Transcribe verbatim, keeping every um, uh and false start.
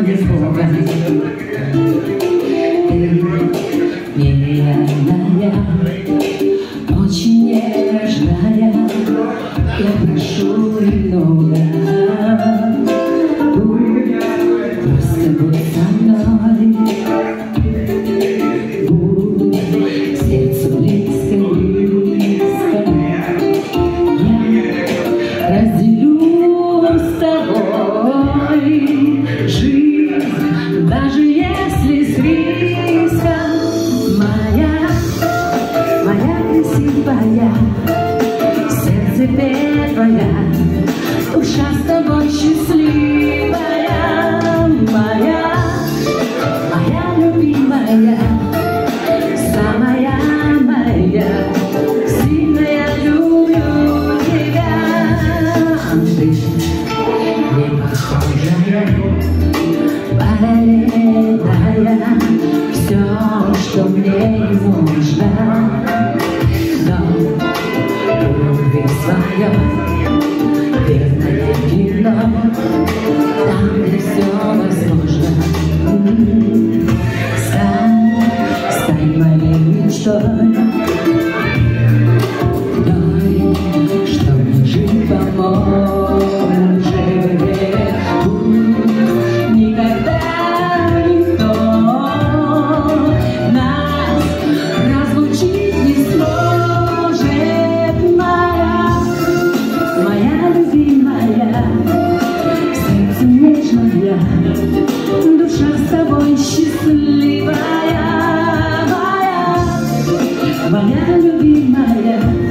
без Бога. Ты милая, очень нежная, я прошу немного. Просто будь со мной, будь сердцу близко, близко. Я разделю с тобой жизнь, даже если с риском. Моя, моя красивая, сердце первая, душа с тобой счастливая. Моя, моя любимая, самая моя, сильная, люблю тебя. Ты не похожая, параллельная, все, что мне не нужно, но любви своем верное кино, там, где все возможно. Стань, стань моей мечтой, той, что мне жить поможет. Никогда никто нас разлучить не сможет. Моя, моя любимая, сердце нежное, душа с тобой счастливая. Моя, моя любимая,